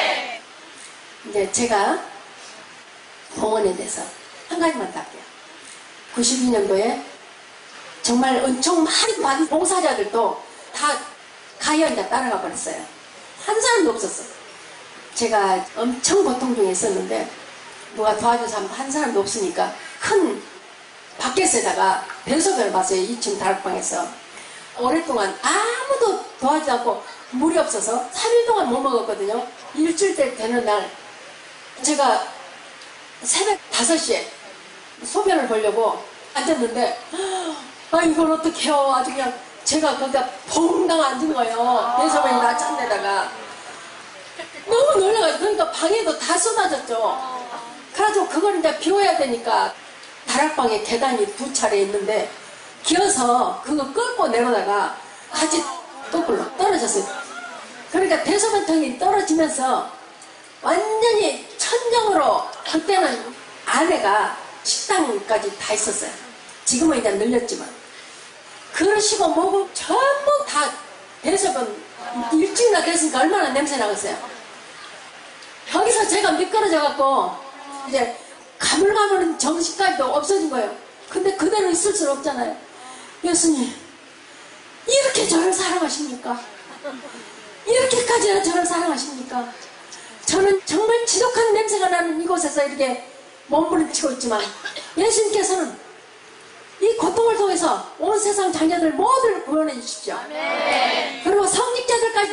이제 제가 공헌에 대해서 한 가지만 더 할게요. 92년도에 정말 엄청 많이 받은 봉사자들도 다 가연이가 따라가 버렸어요. 한 사람도 없었어. 제가 엄청 고통 중에 있었는데 누가 도와준 사람 한 사람도 없으니까 큰 밖에서다가 배석을 봤어요. 2층 다락방에서. 오랫동안 아무도 도와주지 않고 물이 없어서 3일 동안 못 먹었거든요. 일주일 때 되는 날 제가 새벽 5시에 소변을 보려고 앉았는데 이걸 어떻게 해요. 아주 그냥 제가 거기다 벙당 앉은 거예요. 내 소변이 낮은 데다가 너무 놀라가지고 그러니까 방에도 다 쏟아졌죠. 그래가지고 그걸 이제 비워야 되니까 다락방에 계단이 2차례 있는데 기어서 그거 끌고 내려다가 같이 거꾸로 떨어졌어요. 그러니까 대소변통이 떨어지면서 완전히 천정으로 그때는 안에가 식당까지 다 있었어요. 지금은 이제 늘렸지만 그러시고 뭐고 전부 다 대소변 일주일이나 됐으니까 얼마나 냄새 나겠어요. 여기서 제가 미끄러져 갖고 이제 가물가물한 정신까지도 없어진 거예요. 근데 그대로 있을 수는 없잖아요. 예수님 이렇게 저를 사랑하십니까? 이렇게까지나 저를 사랑하십니까? 저는 정말 지독한 냄새가 나는 이곳에서 이렇게 몸부림치고 있지만 예수님께서는 이 고통을 통해서 온 세상 자녀들 모두를 구원해 주십시오. 그리고 성직자들까지도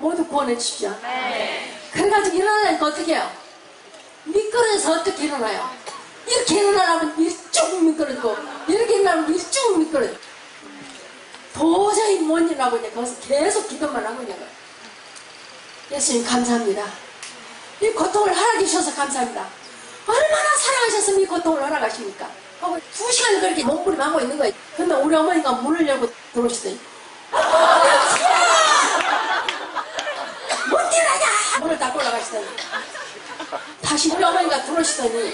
모두 구원해 주십시오. 그래가지고 일어나니까 어떻게 해요? 미끄러져서 어떻게 일어나요? 이렇게 일어나려면 일쭉 미끄러지고 이렇게 일어나면 일쭉 미끄러져. 도저히 못 일어나고 이제 거기서 계속 기도만 하고 있는 거예요. 예수님 감사합니다. 이 고통을 허락해주셔서 감사합니다. 얼마나 사랑하셨으면 이 고통을 허락하십니까? 하고 2시간 그렇게 몸부림하고 있는 거예요. 근데 우리 어머니가 문을 열고 들어오시더니 못 일어나냐! 문을 닫고 올라가시더니 다시 우리 어머니가 들어오시더니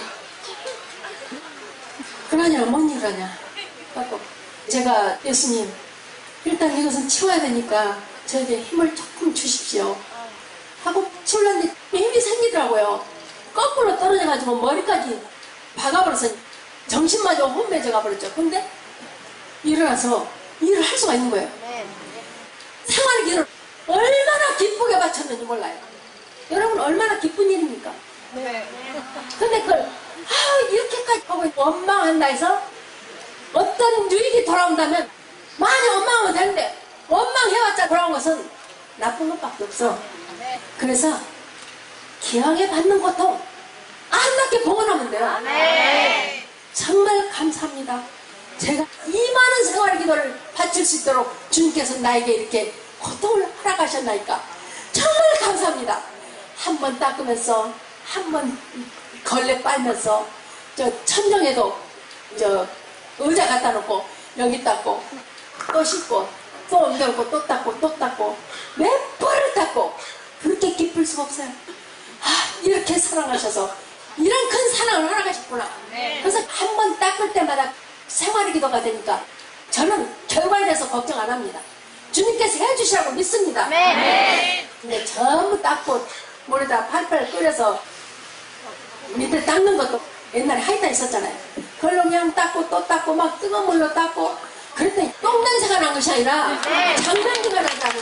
그러냐 못 일어나냐 하고 제가 예수님 일단 이것은 치워야 되니까 저에게 힘을 조금 주십시오 하고 치우려는데 힘이 생기더라고요. 거꾸로 떨어져가지고 머리까지 박아버려서 정신마저 혼매져가 버렸죠. 근데 일어나서 일을 할 수가 있는 거예요. 생활의 길을 얼마나 기쁘게 바쳤는지 몰라요. 여러분 얼마나 기쁜 일입니까? 근데 그걸 이렇게까지 하고 원망한다 해서 어떤 유익이 돌아온다면 많이 원망하면 되는데 원망해왔자 돌아온 것은 나쁜 것밖에 없어. 그래서 기왕에 받는 고통 아름답게 봉헌하면 돼요. 정말 감사합니다. 제가 이 많은 생활의 기도를 바칠 수 있도록 주님께서 나에게 이렇게 고통을 허락하셨나이까 정말 감사합니다. 한 번 닦으면서 한 번 걸레 빨면서 저 천정에도 저 의자 갖다 놓고 여기 닦고 또 씻고 또 옮겨놓고 또 닦고 또 닦고 몇 번을 닦고 그렇게 기쁠 수가 없어요. 이렇게 사랑하셔서 이런 큰 사랑을 허락하셨구나. 그래서 한 번 닦을 때마다 생활의 기도가 되니까 저는 결과에 대해서 걱정 안 합니다. 주님께서 해주시라고 믿습니다. 근데 전부 닦고 물에다 팔팔 끓여서 밑에 닦는 것도 옛날에 하이탄 있었잖아요. 그걸로 그냥 닦고 또 닦고 막 뜨거운 물로 닦고 그랬더니 똥냄새가 난 것이 아니라 장난기가 나더라고요.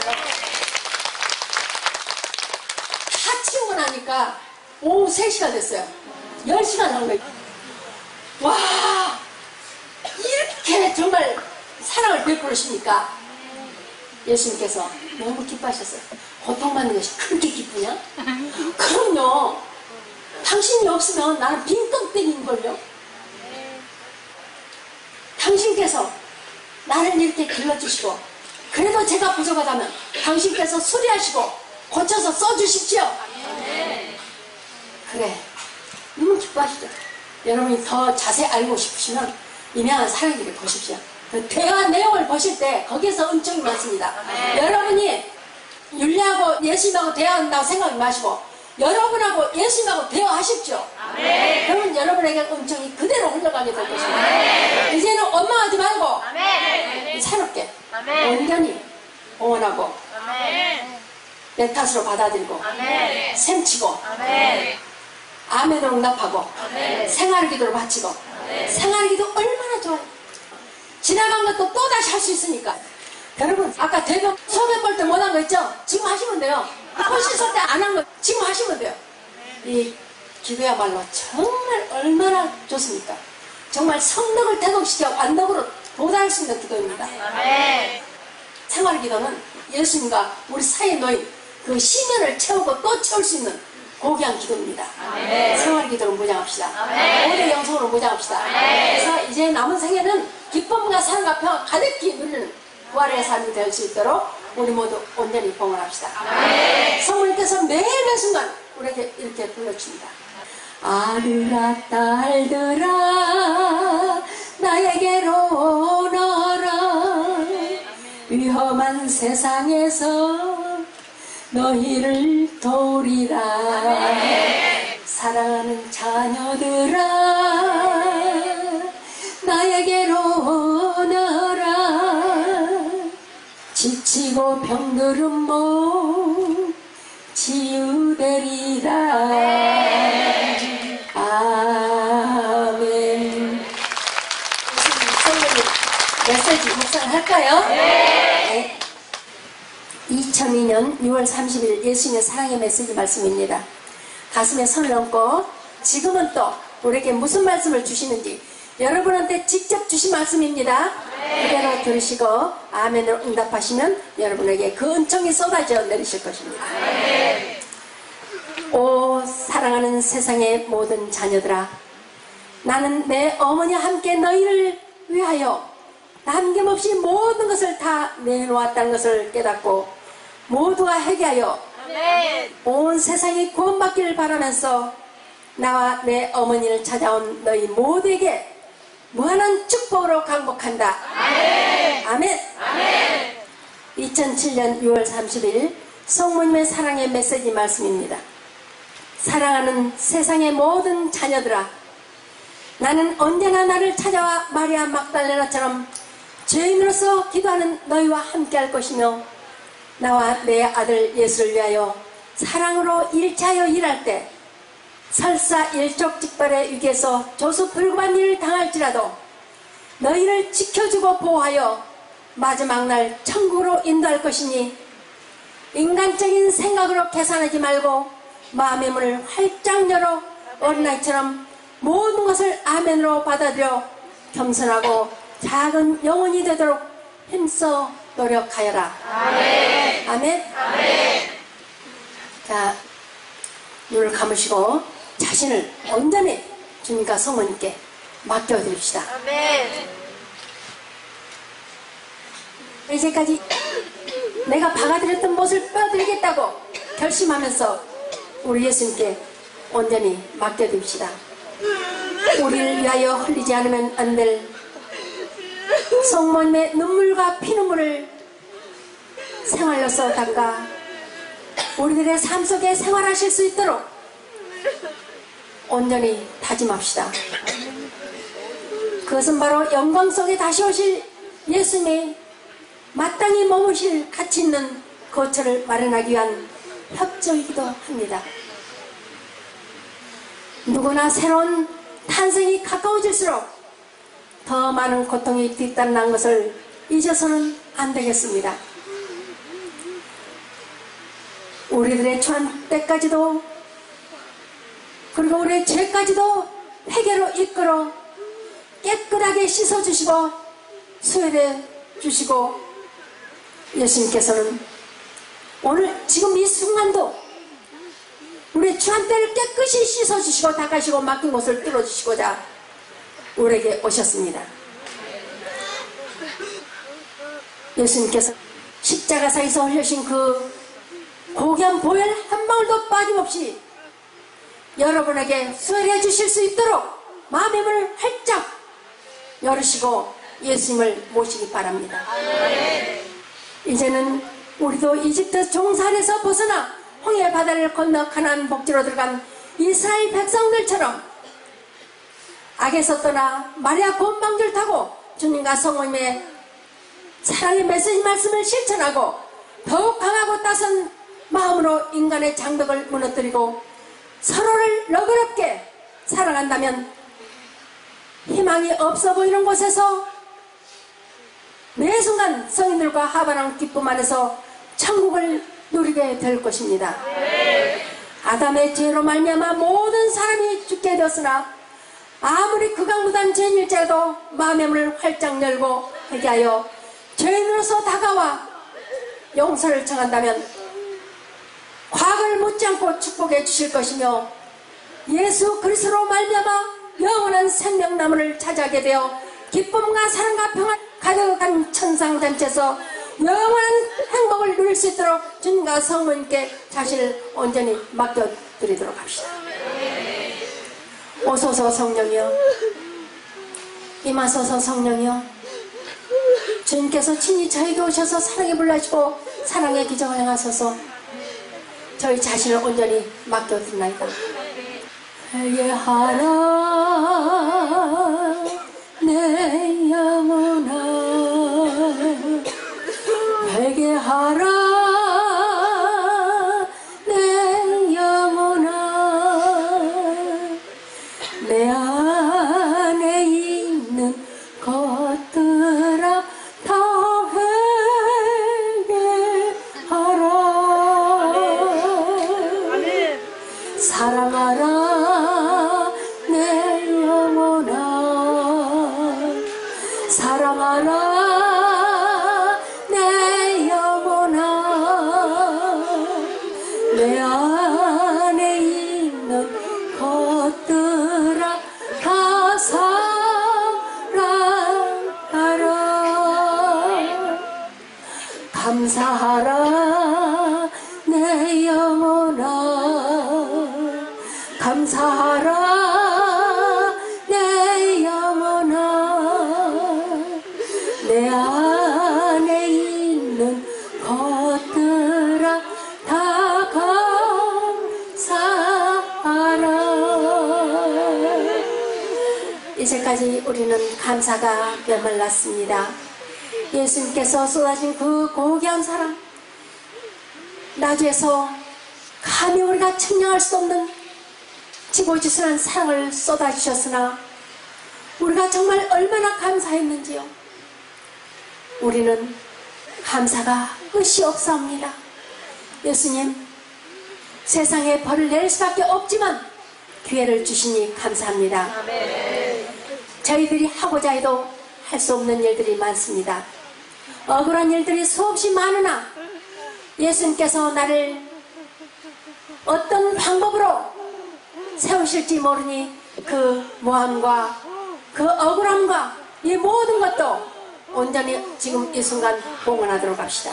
다 치우고 나니까 오후 3시가 됐어요. 10시간 한 거예요. 와, 이렇게 정말 사랑을 베풀으시니까 예수님께서 너무 기뻐하셨어요. 고통받는 것이 그렇게 기쁘냐? 그럼요. 당신이 없으면 나는 빈껍데기인걸요. 당신께서 나를 이렇게 길러주시고 그래도 제가 부족하다면 당신께서 수리하시고 고쳐서 써주십시오. 그래, 너무 기뻐하시죠. 여러분이 더 자세히 알고 싶으시면 임양한 사랑기를 보십시오. 그 대화 내용을 보실 때 거기에서 은총이 많습니다. 여러분이 율리하고 예수님하고 대화한다고 생각하지 마시고 여러분하고 예수님하고 대화하십시오. 그러면 여러분에게 은총이 그대로 흘러가게 될 것입니다. 이제는 원망하지 말고 새롭게 온전히 응원하고 내 탓으로 받아들이고 셈치고 아멘으로 응답하고 생활의 기도를 바치고 생활의 기도 얼마나 좋아요. 지나간 것도 또다시 할 수 있으니까. 여러분 아까 대변 소변 볼 때 못한 거 있죠? 지금 하시면 돼요. 손 씻을 때 안 한 거 지금 하시면 돼요. 이 기도야말로 정말 얼마나 좋습니까? 정말 성덕을 태동시켜 완덕으로 도달할 수 있는 기도입니다. 생활의 기도는 예수님과 우리 사이에 놓인 그 시면을 채우고 또 채울 수 있는 고귀한 기도입니다. 생활의 기도로 무장합시다. 모든 영성으로 무장합시다. 그래서 이제 남은 생에는 기쁨과 사랑과 평화 가득히 누리는 부활의 삶이 될 수 있도록 우리 모두 온전히 봉헌합시다. 성령께서 매일매 순간 우리에게 이렇게 불러줍니다. 아들아 딸들아 나에게로 오너라. 위험한 세상에서 너희를 도우리라. 사랑하는 자녀들아 나에게로 오너라. 지치고 병들은 몸 치유되리라. 아멘. 메시지 묵상을 할까요? 네. 2002년 6월 30일 예수님의 사랑의 메시지 말씀입니다. 가슴에 손을 얹고 지금은 또 우리에게 무슨 말씀을 주시는지 여러분한테 직접 주신 말씀입니다. 그대로 들으시고 아멘으로 응답하시면 여러분에게 그 은총이 쏟아져 내리실 것입니다. 오 사랑하는 세상의 모든 자녀들아, 나는 내 어머니와 함께 너희를 위하여 남김없이 모든 것을 다 내놓았다는 것을 깨닫고 모두가 회개하여 온 세상이 구원받기를 바라면서 나와 내 어머니를 찾아온 너희 모두에게 무한한 축복으로 강복한다. 아멘. 2007년 6월 30일 성모님의 사랑의 메시지 말씀입니다. 사랑하는 세상의 모든 자녀들아, 나는 언제나 나를 찾아와 마리아 막달레나처럼 죄인으로서 기도하는 너희와 함께 할 것이며, 나와 내 아들 예수를 위하여 사랑으로 일차하여 일할 때 설사 일촉즉발의 위기에서 조수불급한 일을 당할지라도 너희를 지켜주고 보호하여 마지막 날 천국으로 인도할 것이니, 인간적인 생각으로 계산하지 말고 마음의 문을 활짝 열어 어린아이처럼 모든 것을 아멘으로 받아들여 겸손하고 작은 영혼이 되도록 힘써 노력하여라. 아멘. 아멘. 자, 눈을 감으시고 자신을 온전히 주님과 성모님께 맡겨드립시다. 이제까지 내가 박아드렸던 못을 빼드리겠다고 결심하면서 우리 예수님께 온전히 맡겨드립시다. 우리를 위하여 흘리지 않으면 안 될 성모님의 눈물과 피눈물을 생활로서 닦아 우리들의 삶 속에 생활하실 수 있도록 온전히 다짐합시다. 그것은 바로 영광 속에 다시 오실 예수님의 마땅히 머무실 가치 있는 거처를 마련하기 위한 협조이기도 합니다. 누구나 새로운 탄생이 가까워질수록 더 많은 고통이 뒤따르는 것을 잊어서는 안 되겠습니다. 우리들의 처한 때까지도, 그리고 우리의 죄까지도 회개로 이끌어 깨끗하게 씻어주시고 수혈해 주시고, 예수님께서는 오늘 지금 이 순간도 우리의 처한 때를 깨끗이 씻어주시고 닦아주시고 막힌 곳을 뚫어주시고자 우리에게 오셨습니다. 예수님께서 십자가상에서 흘리신 그 고귀한 보혈 한 방울도 빠짐없이 여러분에게 수혈해 주실 수 있도록 마음의 문을 활짝 열으시고 예수님을 모시기 바랍니다. 이제는 우리도 이집트 종살에서 벗어나 홍해 바다를 건너 가나안 복지로 들어간 이스라엘 백성들처럼 악에서 떠나 마리아 곤방줄 타고 주님과 성모님의 사랑의 메시지 말씀을 실천하고 더욱 강하고 따선 마음으로 인간의 장벽을 무너뜨리고 서로를 너그럽게 사랑한다면 희망이 없어 보이는 곳에서 매 순간 성인들과 하바랑 기쁨 안에서 천국을 누리게 될 것입니다. 아담의 죄로 말미암아 모든 사람이 죽게 되었으나 아무리 극악무단 죄인일지라도 마음의 문을 활짝 열고 회개하여 죄인으로서 다가와 용서를 청한다면 과거를 묻지 않고 축복해 주실 것이며, 예수 그리스도로 말미암아 영원한 생명나무를 차지하게 되어 기쁨과 사랑과 평안 가득한 천상잔치에서 영원한 행복을 누릴 수 있도록 주님과 성모님께 자신을 온전히 맡겨드리도록 합시다. 오소서 성령이여, 임하소서 성령이여, 주님께서 친히 저에게 오셔서 사랑에 불러주고 사랑의 기적을 행하소서. 저희 자신을 온전히 맡겨드리나이다. 회개하라 내 영혼아, 회개하라 내 영혼아, 내 안에 있는 것들아 다 회개하라. 사랑하라 내 영혼아, 사랑하라 감사하라 내 영혼아 감사하라 내 영혼아 내 안에 있는 것들아 다 감사하라. 이제까지 우리는 감사가 메말랐습니다. 예수님께서 쏟아진 그 고귀한 사랑, 나주에서 감히 우리가 측량할 수 없는 지고지순한 사랑을 쏟아주셨으나 우리가 정말 얼마나 감사했는지요. 우리는 감사가 끝이 없사옵니다. 예수님, 세상에 벌을 낼 수밖에 없지만 기회를 주시니 감사합니다. 아멘. 저희들이 하고자 해도 할 수 없는 일들이 많습니다. 억울한 일들이 수없이 많으나 예수님께서 나를 어떤 방법으로 세우실지 모르니 그 모함과 그 억울함과 이 모든 것도 온전히 지금 이 순간 봉헌하도록 합시다.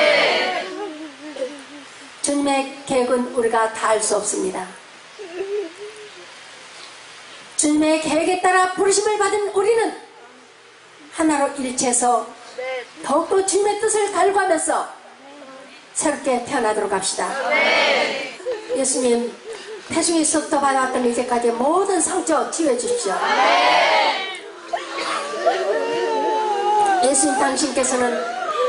주님의 계획은 우리가 다 알 수 없습니다. 주님의 계획에 따라 부르심을 받은 우리는 하나로 일치해서 더욱더 주님의 뜻을 갈구하면서 새롭게 태어나도록 합시다. 예수님, 태중에서부터 받아왔던 이제까지 모든 상처 치유해 주십시오. 예수님, 당신께서는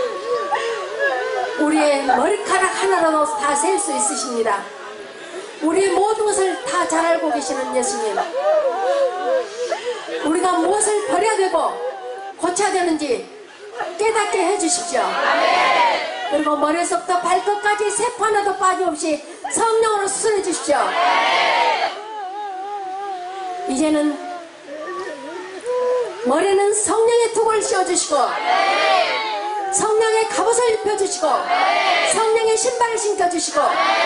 우리의 머리카락 하나라도 다 셀 수 있으십니다. 우리의 모든 것을 다 잘 알고 계시는 예수님, 우리가 무엇을 버려야 되고 고쳐야 되는지 깨닫게 해주십시오. 그리고 머리에서부터 발끝까지 세포 하나도 빠짐없이 성령으로 수술해 주십시오. 이제는 머리는 성령의 투구를 씌워주시고 성령의 갑옷을 입혀주시고 성령의 신발을 신겨주시고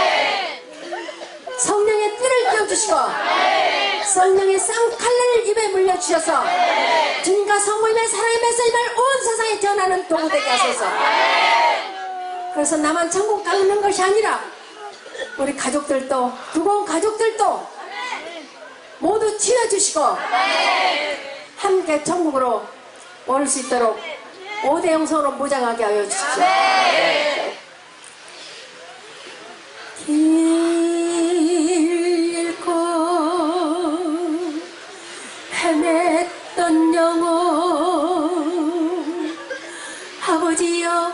성령의 띠를 띄워주시고 성령의 쌍칼날을 입에 물려주셔서 주님과 성모님의 사랑의 메시지를 온 세상에 전하는 도구 되게 하소서. 그래서 나만 천국 가는 것이 아니라 우리 가족들도, 두고 온 가족들도 모두 치워주시고 함께 천국으로 올 수 있도록 5대 영성으로 무장하게 하여 주십시오. 길 잃고 헤맸던 영혼 아버지여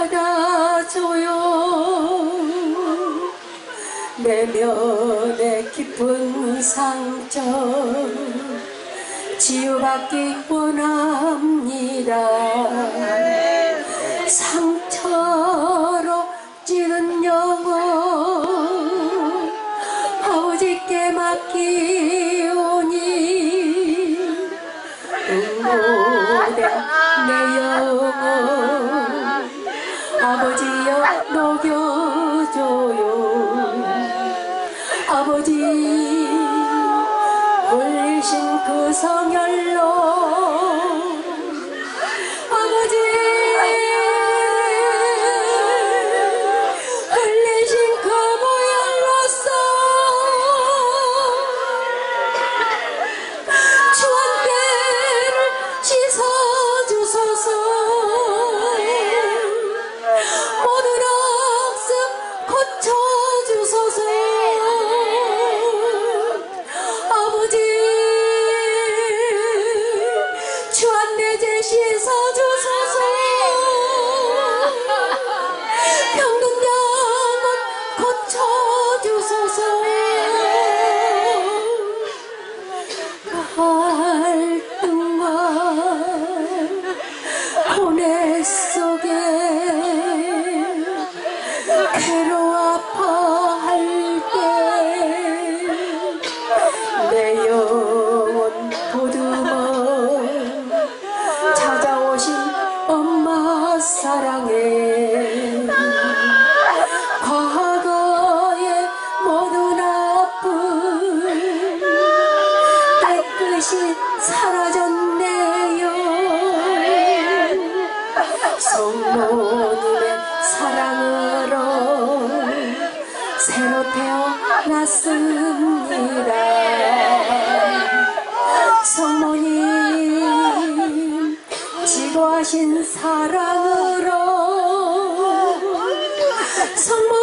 받아줘요. 내면의 깊은 상처 치유받기 원합니다. 상처로 찌른 영혼 아버지께 맡기오니 응고된 내 영혼 아버지여 녹여줘요. 아버지 흘리신 그 성혈로 아버지 흘리신 그 보혈로서 주한때를 씻어주소서. 모든 악습 고쳐주소서. 아버지 주한 내 죄 씻어주소서. 병든 영혼 고쳐주소서. 갈등과 고뇌 속에 괴로워 아파할 때 내 영혼 보듬어 찾아오신 엄마 사랑해. 과거의 모든 아픔 깨끗이 사라졌네요. 성모님의 났습니다. 성모님 지고하신 사랑으로 성모